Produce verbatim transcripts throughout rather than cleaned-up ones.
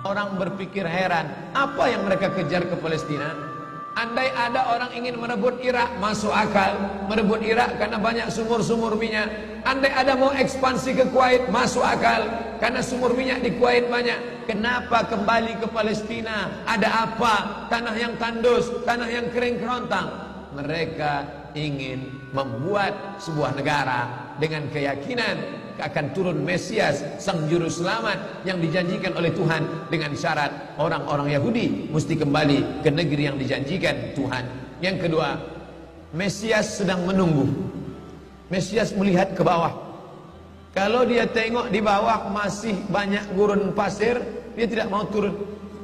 Orang berpikir heran, apa yang mereka kejar ke Palestina? Andai ada orang ingin merebut Irak, masuk akal. Merebut Irak karena banyak sumur-sumur minyak. Andai ada mau ekspansi ke Kuwait, masuk akal. Karena sumur minyak di Kuwait banyak. Kenapa kembali ke Palestina? Ada apa? Tanah yang tandus, tanah yang kering kerontang. Mereka ingin membuat sebuah negara dengan keyakinan akan turun Mesias, sang juru selamat yang dijanjikan oleh Tuhan, dengan syarat orang-orang Yahudi mesti kembali ke negeri yang dijanjikan Tuhan. Yang kedua, Mesias sedang menunggu. Mesias melihat ke bawah. Kalau dia tengok di bawah masih banyak gurun pasir, dia tidak mau turun.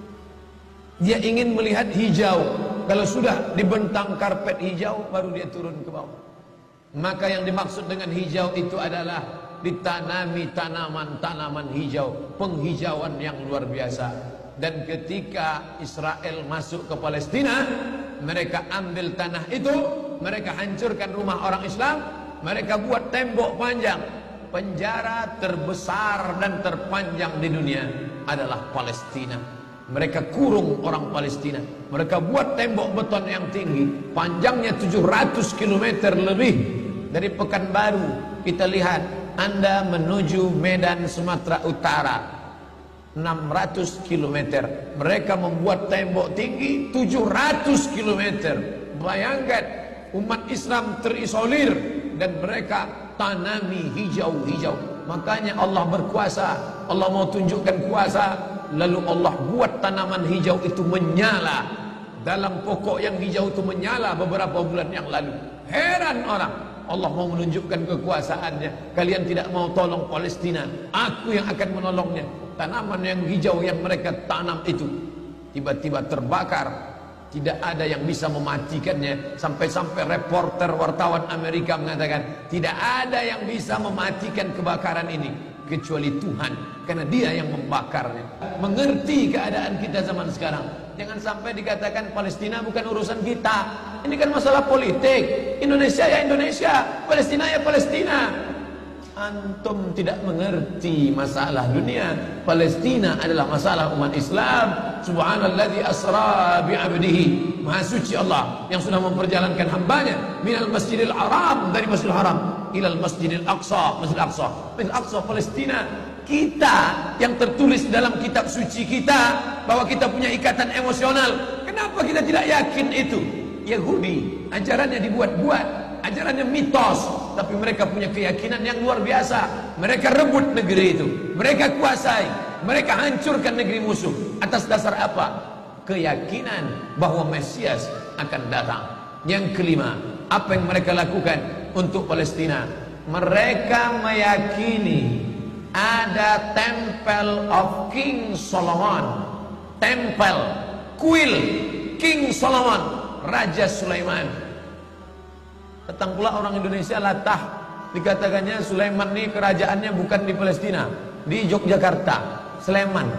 Dia ingin melihat hijau. Kalau sudah dibentang karpet hijau, baru dia turun ke bawah. Maka yang dimaksud dengan hijau itu adalah ditanami tanaman-tanaman hijau, penghijauan yang luar biasa. Dan ketika Israel masuk ke Palestina, mereka ambil tanah itu, mereka hancurkan rumah orang Islam, mereka buat tembok panjang. Penjara terbesar dan terpanjang di dunia adalah Palestina. Mereka kurung orang Palestina. Mereka buat tembok beton yang tinggi, panjangnya tujuh ratus kilometer lebih. Dari Pekanbaru kita lihat, Anda menuju Medan Sumatera Utara enam ratus kilometer. Mereka membuat tembok tinggi tujuh ratus kilometer. Bayangkan, umat Islam terisolir dan mereka tanami hijau-hijau. Makanya Allah berkuasa. Allah mau tunjukkan kuasa, lalu Allah buat tanaman hijau itu menyala. Dalam pokok yang hijau itu menyala beberapa bulan yang lalu. Heran orang, Allah mau menunjukkan kekuasaannya. Kalian tidak mau tolong Palestina, aku yang akan menolongnya. Tanaman yang hijau yang mereka tanam itu tiba-tiba terbakar. Tidak ada yang bisa mematikannya. Sampai-sampai reporter wartawan Amerika mengatakan, tidak ada yang bisa mematikan kebakaran ini kecuali Tuhan, karena Dia yang membakarnya. Mengerti keadaan kita zaman sekarang. Jangan sampai dikatakan Palestina bukan urusan kita. Ini kan masalah politik. Indonesia ya Indonesia, Palestina ya Palestina. Antum tidak mengerti masalah dunia. Palestina adalah masalah umat Islam. Subhanalladzi asra bi'abdihi. Maha suci Allah yang sudah memperjalankan hambanya minal masjidil haram, dari masjidil haram ilal masjidil aqsa, masjidil aqsa, masjidil aqsa Palestina. Kita yang tertulis dalam kitab suci kita bahwa kita punya ikatan emosional. Kenapa kita tidak yakin itu? Yahudi ajarannya dibuat-buat, ajarannya mitos, tapi mereka punya keyakinan yang luar biasa. Mereka rebut negeri itu, mereka kuasai, mereka hancurkan negeri musuh. Atas dasar apa? Keyakinan bahwa Mesias akan datang. Yang kelima, apa yang mereka lakukan untuk Palestina? Mereka meyakini ada Temple of King Solomon, tempel, kuil King Solomon, Raja Sulaiman. Datang pula orang Indonesia latah, dikatakannya Sulaiman ini kerajaannya bukan di Palestina, di Yogyakarta, Sleman.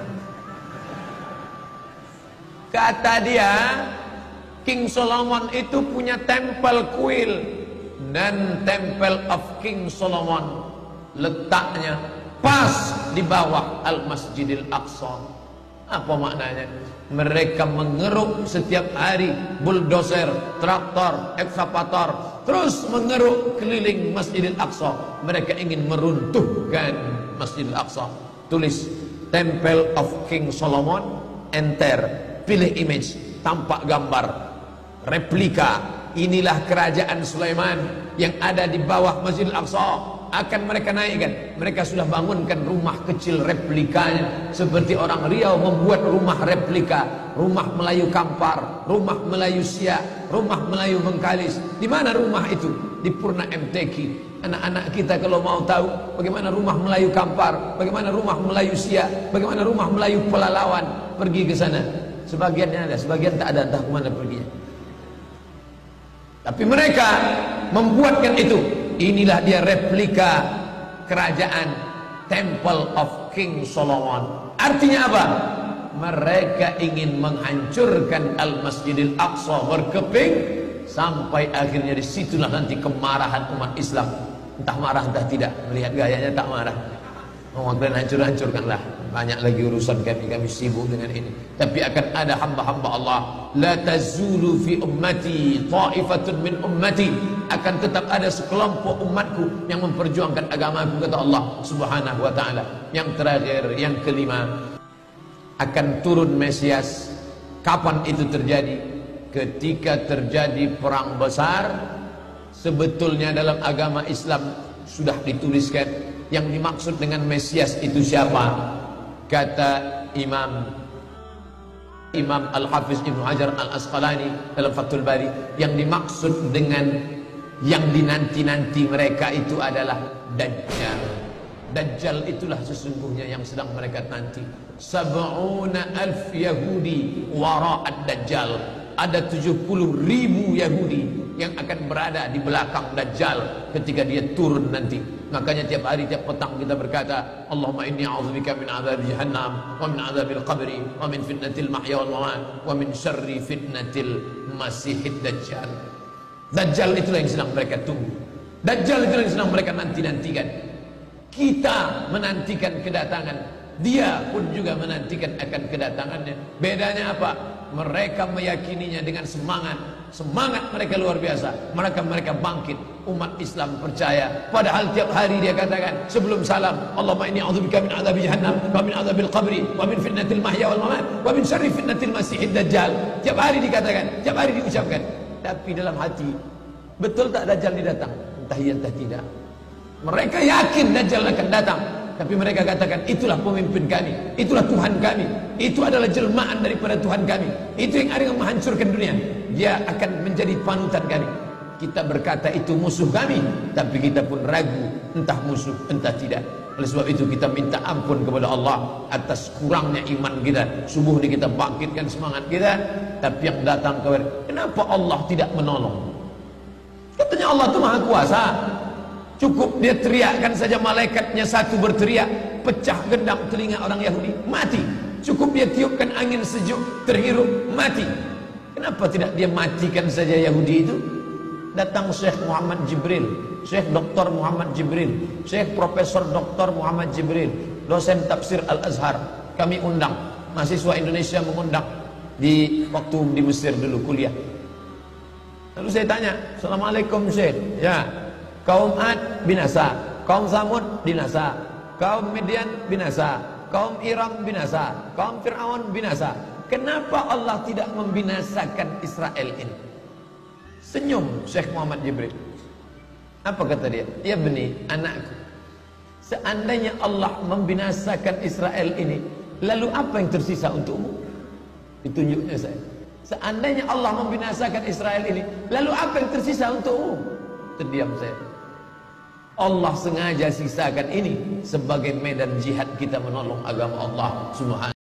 Kata dia, King Solomon itu punya tempel kuil, dan Temple of King Solomon letaknya pas di bawah Al-Masjidil Aqsa. Apa maknanya? Mereka mengeruk setiap hari bulldozer, traktor, ekskavator, terus mengeruk keliling Masjidil Aqsa. Mereka ingin meruntuhkan Masjidil Aqsa. Tulis Temple of King Solomon, enter, pilih image, tampak gambar, replika. Inilah kerajaan Sulaiman yang ada di bawah Masjidil Aqsa. Akan mereka naikkan. Mereka sudah bangunkan rumah kecil replikanya, seperti orang Riau membuat rumah replika, rumah Melayu Kampar, rumah Melayu Siak, rumah Melayu Bengkalis. Di mana rumah itu? Di Purna M T Q. Anak-anak kita kalau mau tahu bagaimana rumah Melayu Kampar, bagaimana rumah Melayu Siak, bagaimana rumah Melayu Pelalawan, pergi ke sana. Sebagiannya ada, sebagian tak ada, entah kemana perginya. Tapi mereka membuatkan itu. Inilah dia replika kerajaan Temple of King Solomon. Artinya apa? Mereka ingin menghancurkan Al-Masjidil Aqsa berkeping, sampai akhirnya disitulah nanti kemarahan umat Islam. Entah marah entah tidak, melihat gayanya tak marah. Oh, kalian hancur-hancurkanlah. Banyak lagi urusan kami, kami sibuk dengan ini. Tapi akan ada hamba-hamba Allah. La tazulu fi ummati ta'ifatun min ummati. Akan tetap ada sekelompok umatku yang memperjuangkan agamaku, kata Allah Subhanahu wa ta'ala. Yang terakhir, yang kelima, akan turun Mesias. Kapan itu terjadi? Ketika terjadi perang besar. Sebetulnya dalam agama Islam sudah dituliskan yang dimaksud dengan Mesias itu siapa? Kata Imam Imam Al-Hafiz Ibnu Hajar Al-Asqalani dalam Fathul Bari, yang dimaksud dengan yang dinanti-nanti mereka itu adalah Dajjal. Dajjal itulah sesungguhnya yang sedang mereka nanti. Sab'una alf Yahudi wara'ad Dajjal. Ada tujuh puluh ribu Yahudi yang akan berada di belakang Dajjal ketika dia turun nanti. Makanya tiap hari, tiap petang kita berkata, Allahumma inni a'udzubika min azab jahannam wa min azabil qabri wa min fitnatil mahya wal mamat wa min syarri fitnatil masihid Dajjal. Dajjal itulah yang sedang mereka tunggu. Dajjal itulah yang sedang mereka nanti-nantikan. Kita menantikan kedatangan, dia pun juga menantikan akan kedatangannya. Bedanya apa? Mereka meyakininya dengan semangat. Semangat mereka luar biasa. Mereka mereka bangkit. Umat Islam percaya. Padahal tiap hari dia katakan sebelum salam, Allahumma inni a'udzubika min adzabi jahannam wa min adzabil qabri wa min fitnatil mahya wal mamat wa min syarri fitnatil masihid dajjal. Tiap hari dikatakan, tiap hari diucapkan. Tapi dalam hati, betul tak Dajjal didatang? Entah iya entah tidak. Mereka yakin Dajjal akan datang, tapi mereka katakan itulah pemimpin kami, itulah Tuhan kami, itu adalah jelmaan daripada Tuhan kami, itu yang akan menghancurkan dunia, dia akan menjadi panutan kami. Kita berkata itu musuh kami, tapi kita pun ragu entah musuh entah tidak. Oleh sebab itu kita minta ampun kepada Allah atas kurangnya iman kita. Subuh ini kita bangkitkan semangat kita, tapi yang datang kepada, kenapa Allah tidak menolong? Katanya Allah itu maha kuasa. Cukup dia teriakkan saja, malaikatnya satu berteriak, pecah gendang telinga orang Yahudi, mati. Cukup dia tiupkan angin sejuk, terhirup, mati. Kenapa tidak dia matikan saja Yahudi itu? Datang Syekh Muhammad Jibril, Syekh Doktor Muhammad Jibril, Syekh Profesor Doktor Muhammad Jibril, dosen tafsir Al-Azhar. Kami undang, mahasiswa Indonesia mengundang di waktu di Mesir dulu kuliah. Lalu saya tanya, Assalamualaikum Syekh. Ya, kaum Ad binasa, kaum Samud binasa, kaum Midian binasa, kaum Iram binasa, kaum Fir'aun binasa. Kenapa Allah tidak membinasakan Israel ini? Senyum Syekh Muhammad Jibril. Apa kata dia? Ya beni, anakku, seandainya Allah membinasakan Israel ini, lalu apa yang tersisa untukmu? Ditunjuknya saya. Seandainya Allah membinasakan Israel ini, lalu apa yang tersisa untukmu? Terdiam saya. Allah sengaja sisakan ini sebagai medan jihad kita menolong agama Allah Subhanahu